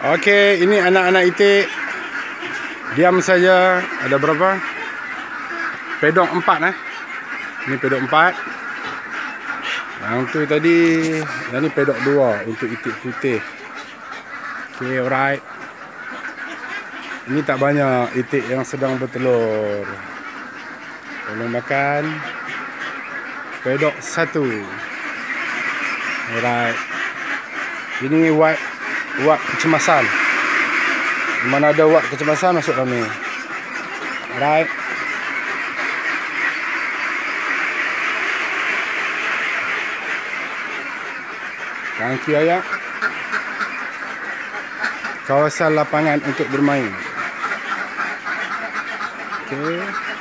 Okey, ini anak-anak itik. Diam saja. Ada berapa? Pedok 4 Ini pedok 4. Yang tu tadi, yang ni pedok 2 untuk itik putih. Okey, alright. Ini tak banyak itik yang sedang bertelur. Tolong makan. Pedok 1. Alright. Ini wad kecemasan. Mana ada wad kecemasan masuk dalam ni. Alright. Tangki ayak. Kawasan lapangan untuk bermain. Okey.